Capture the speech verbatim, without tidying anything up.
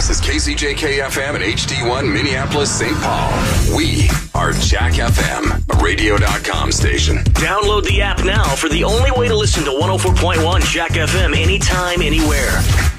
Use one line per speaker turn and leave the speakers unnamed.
This is K C J K F M and H D one Minneapolis, Saint Paul. We are Jack F M, a radio dot com station.
Download the app now for the only way to listen to one oh four point one Jack F M anytime, anywhere.